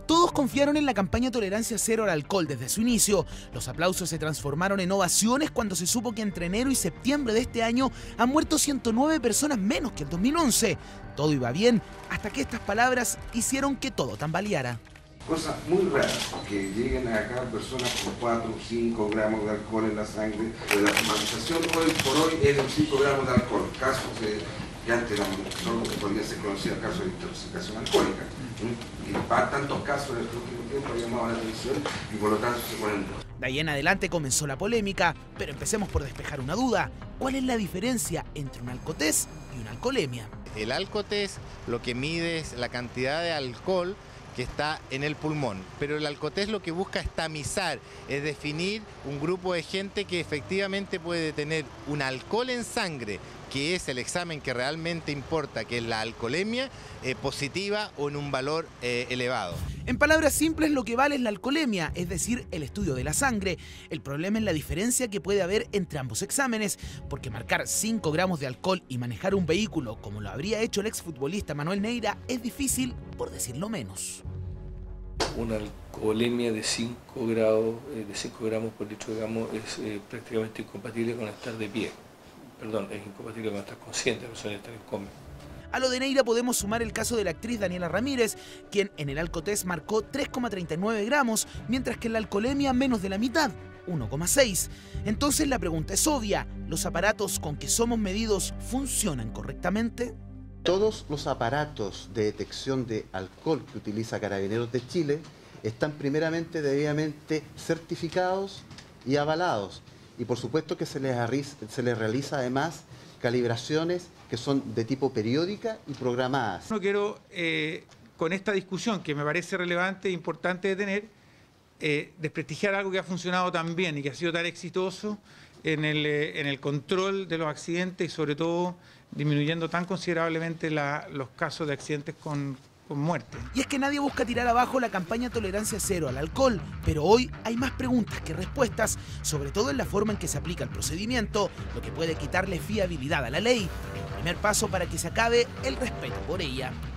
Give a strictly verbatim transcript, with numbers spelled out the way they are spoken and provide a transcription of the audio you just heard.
Todos confiaron en la campaña Tolerancia Cero al Alcohol desde su inicio. Los aplausos se transformaron en ovaciones cuando se supo que entre enero y septiembre de este año han muerto ciento nueve personas menos que el dos mil once. Todo iba bien hasta que estas palabras hicieron que todo tambaleara. Cosa muy rara, que lleguen acá personas con cuatro o cinco gramos de alcohol en la sangre. La normalización hoy por hoy es de cinco gramos de alcohol. Casos eh, que antes eran solo que podían ser conocidos casos de intoxicación alcohólica. ¿Mm? Y para tantos casos en el último tiempo ha llamado la atención y por lo tanto se ponen. De ahí en adelante comenzó la polémica, pero empecemos por despejar una duda. ¿Cuál es la diferencia entre un alcotest y una alcoholemia? El alcotest lo que mide es la cantidad de alcohol que está en el pulmón, pero el alcotest lo que busca es tamizar, es definir un grupo de gente que efectivamente puede tener un alcohol en sangre, que es el examen que realmente importa, que es la alcoholemia, eh, positiva o en un valor eh, elevado. En palabras simples, lo que vale es la alcoholemia, es decir, el estudio de la sangre. El problema es la diferencia que puede haber entre ambos exámenes, porque marcar cinco gramos de alcohol y manejar un vehículo, como lo habría hecho el exfutbolista Manuel Neira, es difícil, por decirlo menos. Una alcoholemia de cinco grados, eh, de cinco gramos por litro de gramo es eh, prácticamente incompatible con estar de pie. Perdón, es incompatible con estar consciente, la persona estar en coma. A lo de Neira podemos sumar el caso de la actriz Daniela Ramírez, quien en el alcotest marcó tres coma treinta y nueve gramos, mientras que en la alcoholemia menos de la mitad, uno coma seis. Entonces la pregunta es obvia, ¿los aparatos con que somos medidos funcionan correctamente? Todos los aparatos de detección de alcohol que utiliza Carabineros de Chile están primeramente debidamente certificados y avalados. Y por supuesto que se les, se les realiza además calibraciones que son de tipo periódica y programadas. No quiero, eh, con esta discusión que me parece relevante e importante de tener, eh, desprestigiar algo que ha funcionado tan bien y que ha sido tan exitoso en el, eh, en el control de los accidentes y sobre todo disminuyendo tan considerablemente la, los casos de accidentes con, con muerte. Y es que nadie busca tirar abajo la campaña Tolerancia Cero al alcohol, pero hoy hay más preguntas que respuestas, sobre todo en la forma en que se aplica el procedimiento, lo que puede quitarle fiabilidad a la ley, el primer paso para que se acabe el respeto por ella.